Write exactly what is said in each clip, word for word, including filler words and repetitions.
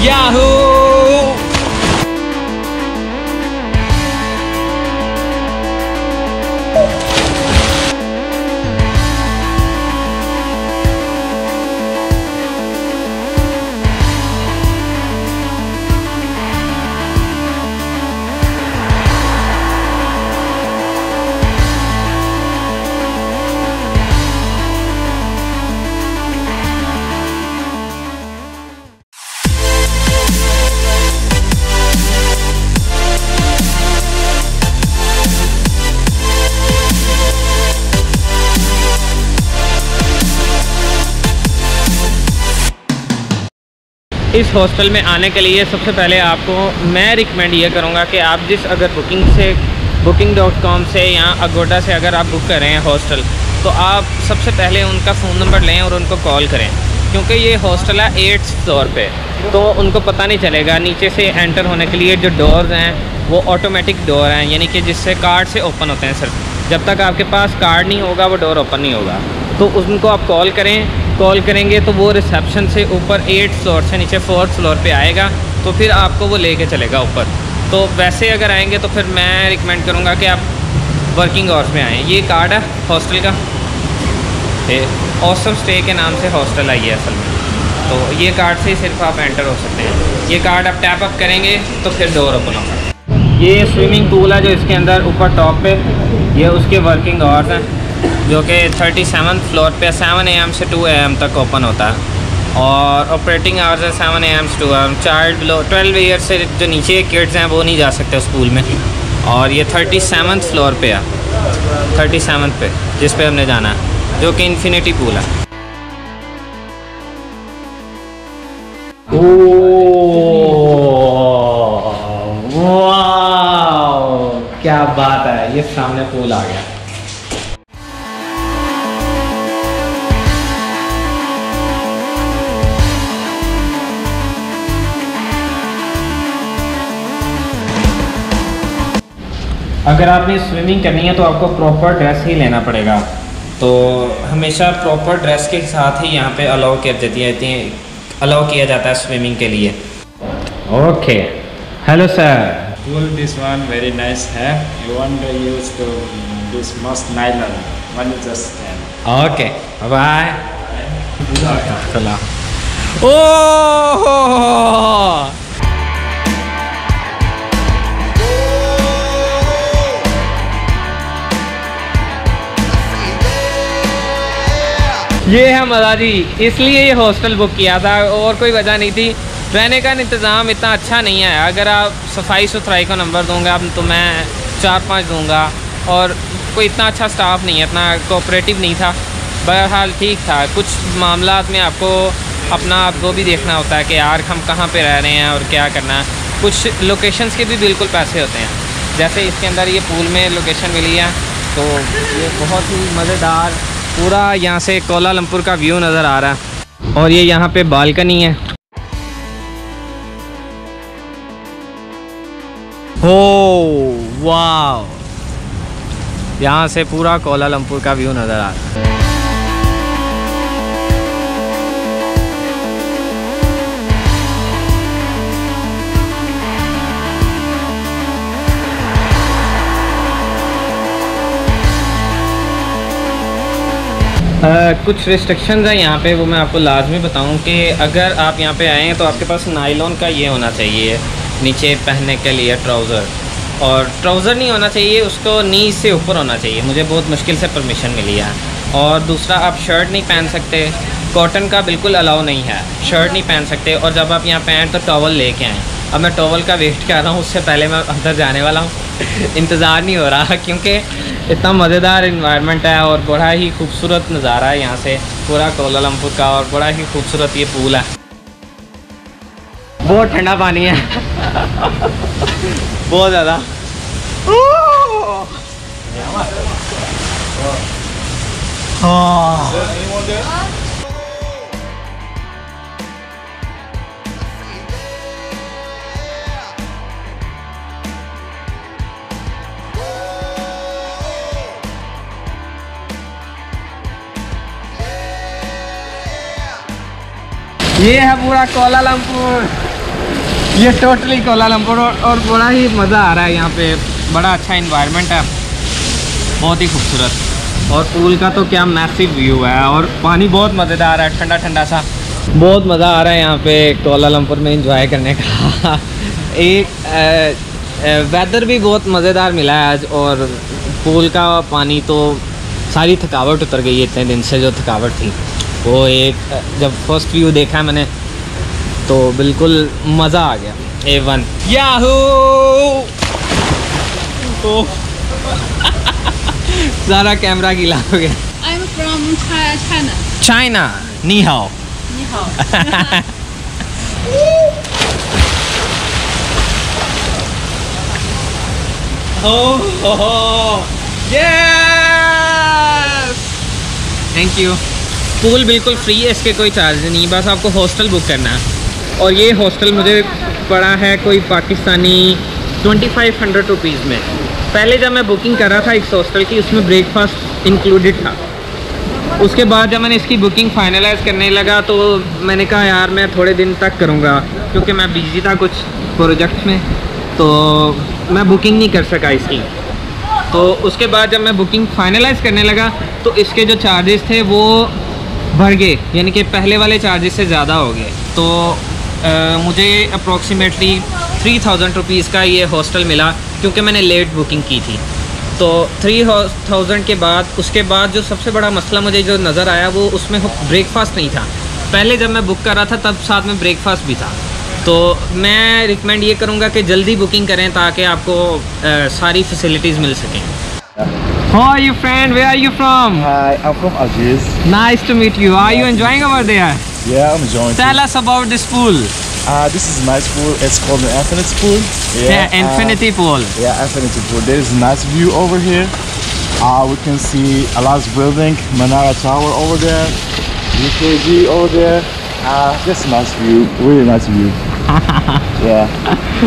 Yahoo. इस hostel में आने के लिए सबसे पहले आपको मैं रिकमेंड ये करूँगा कि आप जिस अगर बुकिंग से बुकिंग डॉट कॉम से या अगोडा से अगर आप बुक कर रहे हैं हॉस्टल, तो आप सबसे पहले उनका फ़ोन नंबर लें और उनको कॉल करें, क्योंकि ये हॉस्टल है एट्थ फ्लोर पे, तो उनको पता नहीं चलेगा। नीचे से एंटर होने के लिए जो डोर्स हैं वो ऑटोमेटिक डोर हैं, यानी कि जिससे कार्ड से ओपन होते हैं सिर्फ। जब तक आपके पास कार्ड नहीं होगा वो डोर ओपन नहीं होगा। तो उनको आप कॉल करें, कॉल करेंगे तो वो रिसेप्शन से ऊपर एट फ्लोर से नीचे फोर्थ फ्लोर पे आएगा, तो फिर आपको वो लेके चलेगा ऊपर। तो वैसे अगर आएंगे तो फिर मैं रिकमेंड करूँगा कि आप वर्किंग आवर्स में आएँ। ये कार्ड है हॉस्टल का, ये ऑसम स्टे के नाम से हॉस्टल आई है असल में। तो ये कार्ड से ही सिर्फ आप एंटर हो सकते हैं। ये कार्ड आप टैप अप करेंगे तो फिर डोर ओपन होगा। ये स्विमिंग पूल है जो इसके अंदर ऊपर टॉप पे, ये उसके वर्किंग आवर्स हैं जो कि थर्टी सेवन फ्लोर पे सेवन ए एम से टू ए एम तक ओपन होता है, और ऑपरेटिंग आवर्स है सेवन ए एम से two A M. Child below twelve year से जो नीचे किड्स हैं वो नहीं जा सकते उस पूल में। और ये थर्टी सेवन फ्लोर पे है, थर्टी सेवन पे जिस पे हमने जाना है, जो कि इन्फिनिटी पूल है। वाह क्या बात है, ये सामने पूल आ गया। अगर आपने स्विमिंग करनी है तो आपको प्रॉपर ड्रेस ही लेना पड़ेगा। तो हमेशा प्रॉपर ड्रेस के साथ ही यहाँ पे अलाउ कर देती है अलाउ किया जाता है स्विमिंग के लिए। Okay, hello sir. Pull this one very nice है। You want to use to this most nylon one you just can. Okay bye. चला। ओह ये है मज़ा जी, इसलिए ये हॉस्टल बुक किया था और कोई वजह नहीं थी। रहने का इंतज़ाम इतना अच्छा नहीं है। अगर आप सफाई सुथराई का नंबर दूंगा तो मैं चार पाँच दूंगा, और कोई इतना अच्छा स्टाफ नहीं है, इतना कोऑपरेटिव नहीं था। बहरहाल ठीक था। कुछ मामलात में आपको अपना आपको भी देखना होता है कि यार हम कहाँ पे रह रहे हैं और क्या करना है। कुछ लोकेशंस के भी बिल्कुल पैसे होते हैं, जैसे इसके अंदर ये पूल में लोकेशन मिली है, तो ये बहुत ही मज़ेदार पूरा यहाँ से कोला लंपुर का व्यू नज़र आ रहा है। और ये यहाँ पे बालकनी है। हो वाह, यहाँ से पूरा कोला लंपुर का व्यू नज़र आ रहा है। Uh, कुछ रिस्ट्रिक्शंस हैं यहाँ पे, वो मैं आपको लाजमी बताऊँ कि अगर आप यहाँ पे आए हैं तो आपके पास नायलॉन का ये होना चाहिए नीचे पहनने के लिए ट्राउज़र, और ट्राउज़र नहीं होना चाहिए, उसको नी से ऊपर होना चाहिए। मुझे बहुत मुश्किल से परमिशन मिली है। और दूसरा, आप शर्ट नहीं पहन सकते, कॉटन का बिल्कुल अलाउ नहीं है, शर्ट नहीं पहन सकते। और जब आप यहाँ पे आएँ तो टॉवल लेके आएँ। अब मैं टॉवल का वेट कर रहा हूँ, उससे पहले मैं अंदर जाने वाला हूँ। इंतज़ार नहीं हो रहा क्योंकि इतना मज़ेदार इन्वायरमेंट है और बड़ा ही खूबसूरत नज़ारा है यहाँ से पूरा कोला लंपुर का, और बड़ा ही खूबसूरत ये पूल है। बहुत ठंडा पानी है बहुत ज़्यादा। ये है पूरा कोला लंपुर। ये टोटली कोलालमपुर और, और बड़ा ही मज़ा आ रहा है यहाँ पे। बड़ा अच्छा इन्वायरमेंट है, बहुत ही खूबसूरत। और पूल का तो क्या मैसिव व्यू है, और पानी बहुत मज़ेदार है, ठंडा ठंडा सा। बहुत मज़ा आ रहा है यहाँ पे कोलालमपुर में एंजॉय करने का। एक वेदर भी बहुत मज़ेदार मिला है आज, और पूल का पानी तो सारी थकावट उतर गई है। इतने दिन से जो थकावट थी वो एक जब फर्स्ट व्यू देखा है मैंने तो बिल्कुल मज़ा आ गया। A one yahoo. सारा कैमरा गीला हो गया। I'm from China. चाइना। नी हाओ। Ni hao. Thank you. Pool बिल्कुल फ्री है, इसके कोई चार्ज नहीं, बस आपको हॉस्टल बुक करना है। और ये हॉस्टल मुझे पड़ा है कोई Pakistani twenty five hundred rupees में। पहले जब मैं बुकिंग कर रहा था इस हॉस्टल की, उसमें ब्रेकफास्ट इंक्लूडेड था। उसके बाद जब मैंने इसकी बुकिंग फाइनलाइज़ करने लगा तो मैंने कहा यार मैं थोड़े दिन तक करूँगा, क्योंकि मैं बिजी था कुछ प्रोजेक्ट में, तो मैं बुकिंग नहीं कर सका इसकी। तो उसके बाद जब मैं बुकिंग फाइनलाइज़ करने लगा तो इसके जो चार्जेस थे वो बढ़ गए, यानी कि पहले वाले चार्जेस से ज़्यादा हो गए। तो आ, मुझे अप्रॉक्सीमेटली थ्री थाउजेंड रुपीज़ का ये हॉस्टल मिला, क्योंकि मैंने लेट बुकिंग की थी। तो थ्री थाउजेंड के बाद उसके बाद जो सबसे बड़ा मसला मुझे जो नज़र आया वो उसमें ब्रेकफास्ट नहीं था। पहले जब मैं बुक कर रहा था तब साथ में ब्रेकफास्ट भी था। तो मैं रिकमेंड ये करूँगा कि जल्दी बुकिंग करें ताकि आपको आ, सारी फैसिलिटीज़ मिल सकें। How are you, friend? Where are you from? Hi, I'm from Algiers. Nice to meet you. Are you enjoying over there? Yeah, I'm enjoying. Tell us about this pool. Uh, this is a nice pool. It's called an infinity pool. Yeah, infinity uh, pool. Yeah, infinity pool. There is a nice view over here. Uh, we can see a large building, Manara Tower over there, U K G over there. Uh, just a nice view, really nice view. Yeah.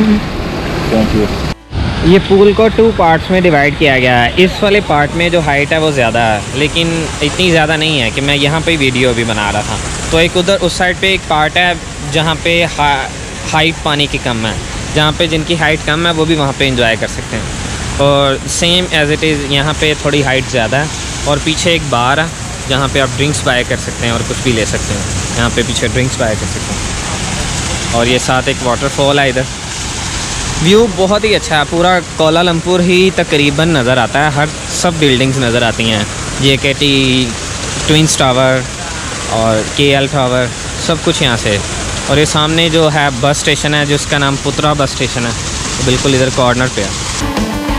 Thank you. ये pool को two parts में divide किया गया है। इस वाले part में जो हाइट है वो ज़्यादा है, लेकिन इतनी ज़्यादा नहीं है कि मैं यहाँ पे वीडियो भी बना रहा था। तो एक उधर उस साइड पे एक पार्ट है जहाँ पे हा, हाइट पानी की कम है, जहाँ पे जिनकी हाइट कम है वो भी वहाँ पे एंजॉय कर सकते हैं। और सेम एज़ इट इज़ यहाँ पे थोड़ी हाइट ज़्यादा है, और पीछे एक बार है जहाँ पे आप ड्रिंक्स बाय कर सकते हैं और कुछ भी ले सकते हैं। यहाँ पे पीछे ड्रिंक्स बाय कर सकते हैं, और ये साथ एक वाटरफॉल है। इधर व्यू बहुत ही अच्छा है, पूरा कोलालमपुर ही तकरीबन नज़र आता है। हर सब बिल्डिंग्स नज़र आती हैं, जे के टी, ट्विंस टावर और के एल टावर, सब कुछ यहाँ से। और ये सामने जो है बस स्टेशन है जिसका नाम पुत्रा बस स्टेशन है, तो बिल्कुल इधर कॉर्नर पे है।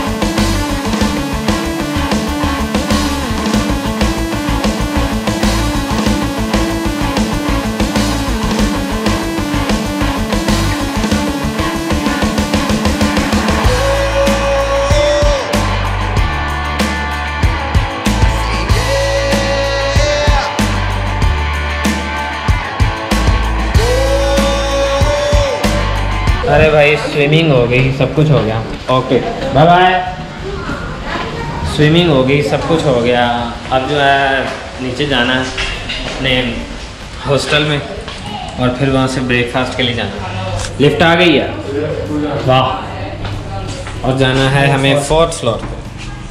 अरे भाई स्विमिंग हो गई, सब कुछ हो गया। Okay bye bye. स्विमिंग हो गई, सब कुछ हो गया। अब जो है नीचे जाना है अपने हॉस्टल में, और फिर वहाँ से ब्रेकफास्ट के लिए जाना। लिफ्ट आ गई है, वाह। और जाना है हमें फोर्थ फ्लोर पे।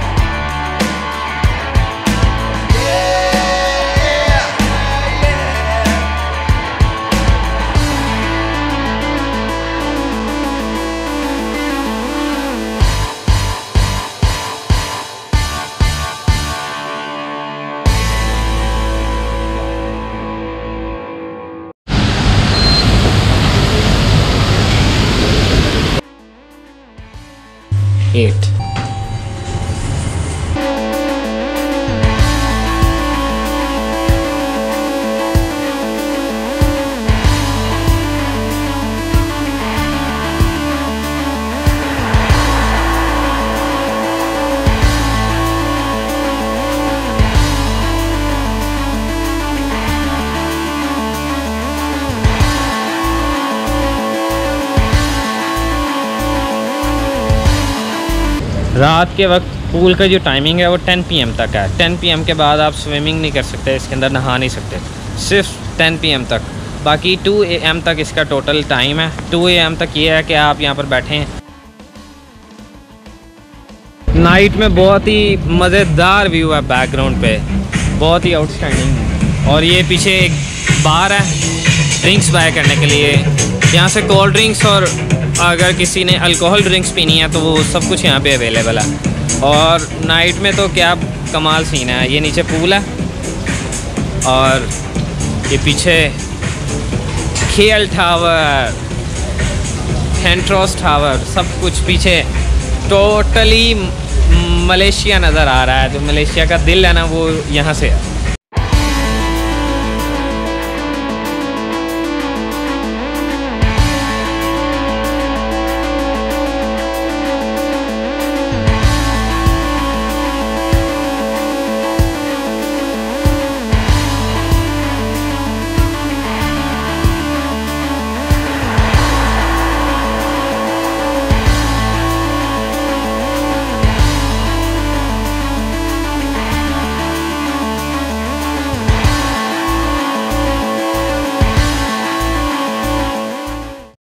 Eight. रात के वक्त पूल का जो टाइमिंग है वो टेन पी एम तक है। टेन पी एम के बाद आप स्विमिंग नहीं कर सकते, इसके अंदर नहा नहीं सकते, सिर्फ टेन पी एम तक। बाकी टू ए एम तक इसका टोटल टाइम है। टू ए एम तक ये है कि आप यहाँ पर बैठें। नाइट में बहुत ही मज़ेदार व्यू है बैकग्राउंड पे, बहुत ही आउटस्टैंडिंग है। और ये पीछे एक बार है ड्रिंक्स बाय करने के लिए, यहाँ से कोल्ड ड्रिंक्स और अगर किसी ने अल्कोहल ड्रिंक्स पीनी है तो वो सब कुछ यहाँ पे अवेलेबल है। और नाइट में तो क्या कमाल सीन है। ये नीचे पूल है और ये पीछे केएल टावर, पेट्रोनास टावर, सब कुछ पीछे टोटली मलेशिया नज़र आ रहा है। जो मलेशिया का दिल है ना वो यहाँ से है।